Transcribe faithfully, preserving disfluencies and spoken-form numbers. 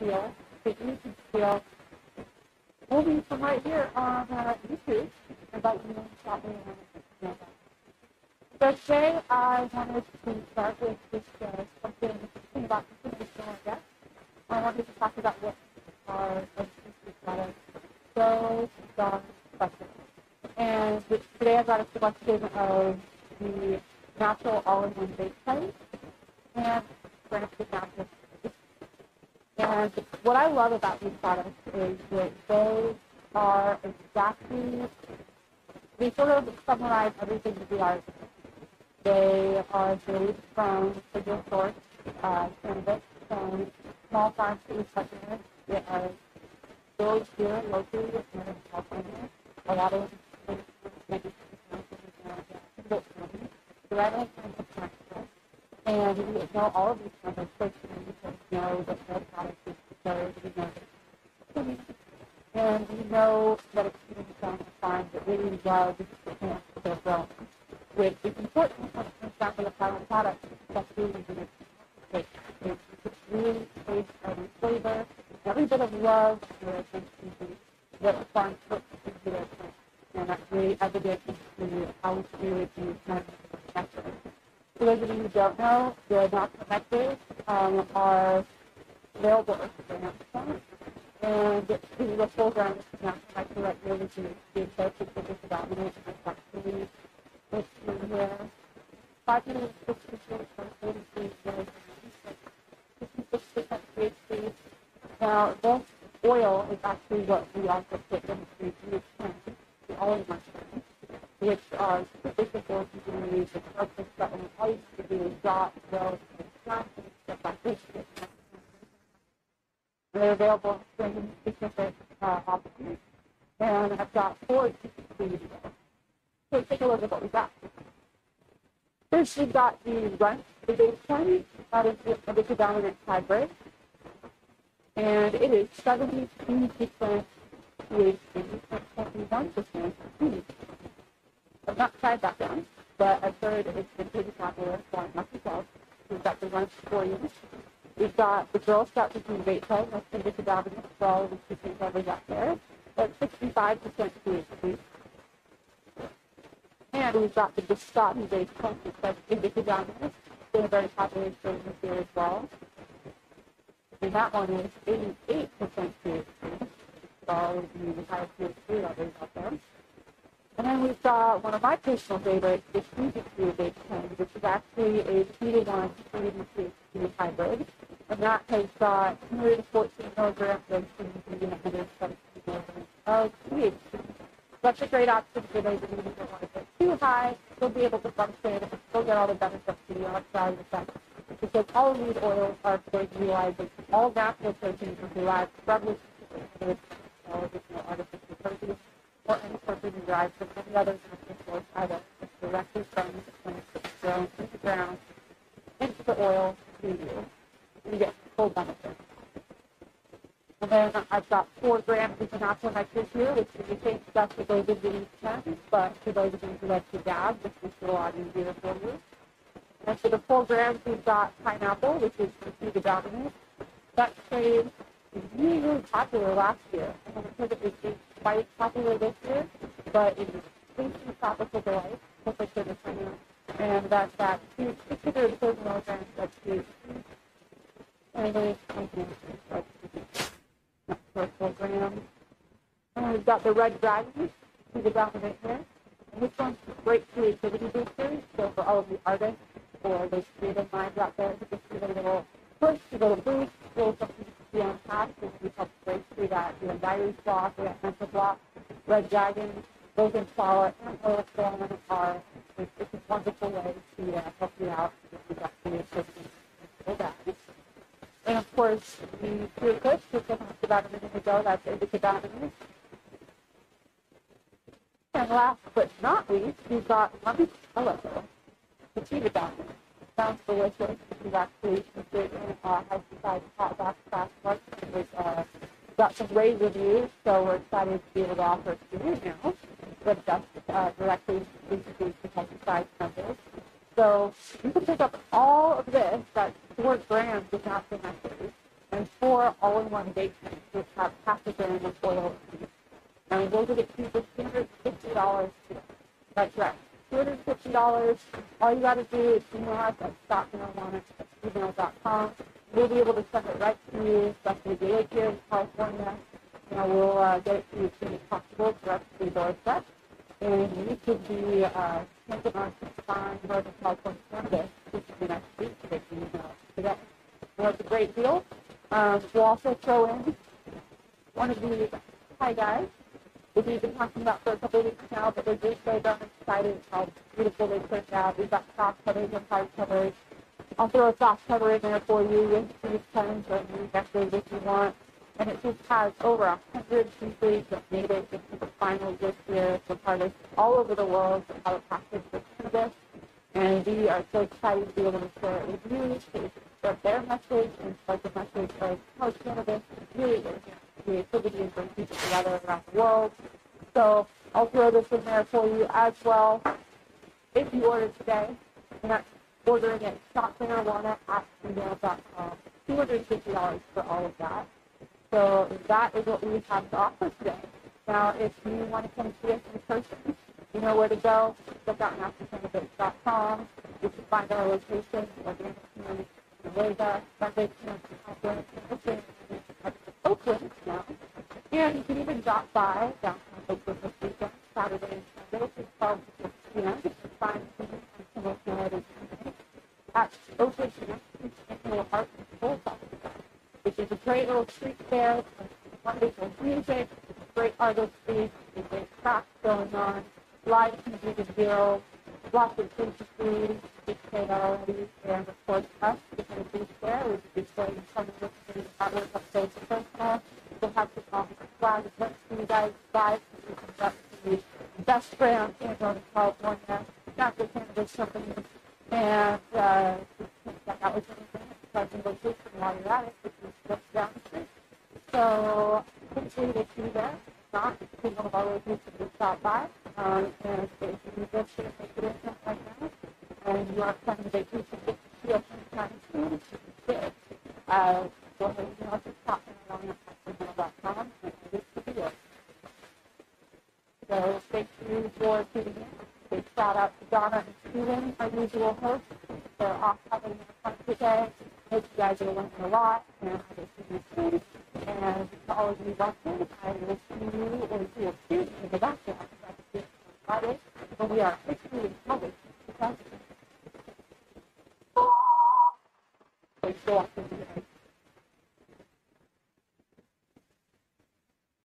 Steel, the YouTube Steel, movie from right here on uh, YouTube. About you know, stop me and so today I wanted to start with just uh, something about information, I guess. I wanted to talk about what are assistive products. So, John question. And today I got a selection of the natural all-in-one vape pens and branded natural. And what I love about these products is that they are exactly, they sort of summarize everything that we are. They are made from single source uh, cannabis from small farms to East California. They are built here locally in California. A lot of maybe single county, directly from the country. And we know all of these numbers personally because we know that their product is prepared, we know that it's and we know that it's being done on a farm that really loves the plants that they're growing. Which is important when it comes down to the final product, that's really good. It, it, it really tastes every flavor, every bit of love and attention to what the farm puts into their plant. And that's really evident in how we create these kinds of nectar. For those of you who don't know, the natural nectars um, are available as a brand. And this is a full ground natural nectar right here, which is the associated with the dominant and actually let's see here. five hundred sixty-six point four three grams, fifty-six percent T H C. Now, this oil is actually what we also put into the pen, the all-in-one pen, which are super simple to use. The purpose that when all you have to do is dot, row, and snap, and stuff like this. They're available in specific uh, options. And I've got four for you to go. So take a look at what we got. First, we've got the Runt, the base one. That is the Indica Dominant hybrid. And it is seventy-two percent T H C and twenty-one percent C B D. I've not tried that one, but I've heard it's been pretty popular, so I must as well. We've got the Runt for you. We've got the Girl Scout Cooking Vape Pen, that's Indica Dominant for all of the cooking covers out there. That's sixty-five percent T H C. And we've got the Biscotti based pumpkin that's Indica Dominant. Been a very popular strain this year as well. And that one is eighty-eight percent T H C. So all of the high T H C levels out there. And then we've got one of my personal favorites, the Fusion Q based pen, which is actually a two to one T H C hybrid. And that has got two hundred fourteen milligrams of C B D and one hundred seventeen milligrams of T H C. That's a great option for those of you who don't want to get too high, still be able to function, and still get all the benefits of the outside effects. Because all of these oils are going to utilize all natural proteins derived from the artificial proteins or any protein derived from any other natural source, either directly from the plant that's grown into the ground, into the oil, to you. You get full benefit. And then I've got four grams of natural nectar here, which is the same stuff that goes into these pens, but for those of you who like to dab, this makes it a lot easier for you. And for the four grams, we've got pineapple, which is the dominant. That trade was really, really popular last year. I haven't heard it was quite popular this year, but it is tasty tropical delight, just like the pineapple. And that's that six hundred thirty milligrams of T H C. And then it's for four grams. And we've got the Red Dragon, the dominant here. And this one's great creativity booster, so for all of the artists or those creative minds out there who just need a little push, a little boost, a little something to be on top, so we help break through that you know, diary block or that mental block. Red Dragon, both in flower and oil form are it's, it's a wonderful way to uh, help you out if you've got creativity and that. And of course, the Pure Kush, which I talked about a minute ago, that's Indica Dominant. And last but not least, we've got Lemon Hello, the Sativa Dominant. Sounds delicious. This is actually considered in uh, High Society Hot Box Fast Market. We've uh, got some rave reviews, so we're excited to be able to offer it to you now. But that's uh, directly introduced to High Society members. So you can pick up all of this, that's four grams of natural nectar, and and four all-in-one bake pans, which have half a gram of oil. And those will get you for two hundred fifty dollars today. That's right, two hundred fifty dollars. All you got to do is email us at stop marijuana at gmail dot com. We'll be able to send it right to you, especially if you live here in California. You know, we'll uh, get it to you as soon as possible, direct to your doorstep. And you could be uh, taking on some fine Northern California cannabis, which would be next week, so they can email us today. So it's a great deal. Um, we'll also throw in one of these hi guys, which we've been talking about for a couple of weeks now, but they're just so darn excited how beautiful they turned out. We've got soft covers and hard covers. I'll throw a soft cover in there for you with these pens or new necklaces if you want. And it just has over a hundred pieces that made it into the finals this year from artists all over the world that have a passion for cannabis. And we are so excited to be able to share it with you, to spread their message and spread the message of how cannabis really is creativity and bring people together around the world. So I'll throw this in there for you as well. If you order today, and that's ordering at stop marijuana at gmail dot com. two hundred fifty dollars for all of that. So that is what we have to offer today. Now, if you want to come see us in person, you know where to go. Check out master cannabis dot com. You can find our location, Organic Community, Vega, Sunday, California, Oakland now. And you can even drop by downtown Oakland this weekend, Saturday and Sunday, from twelve to six p.m. You can find me and some of the other at Oakland Annual Art and Soul Festival, which is a great little treat there, wonderful music, great artistry, great crafts going on, live music and deals, lots of food to food, big say that already, and of course us, we're going to be there, we'll be displaying some of the artwork up close and personal. We'll have some awesome swag events for you guys live, so you can get the best brand in Northern California, Natural Cannabis Company, and uh, check out what's anything at the present location while you're at it, which is just down the street. So hopefully we'll see you there. If not, it's one of our locations to stop by. Um, and if you just didn't make it in right now, and you are planning a vacation to see us anytime soon, good. Uh, go ahead and email us at stop at gmail dot com and this video. So thank you for tuning in. Big shout out to Donna and Steven, our usual hosts. They're off having a fun today. Hope you guys are learning a lot, and I will see you soon. And to all of you watching, I will see you or see a student in the background. On Friday, when we are officially published. Thanks for watching today.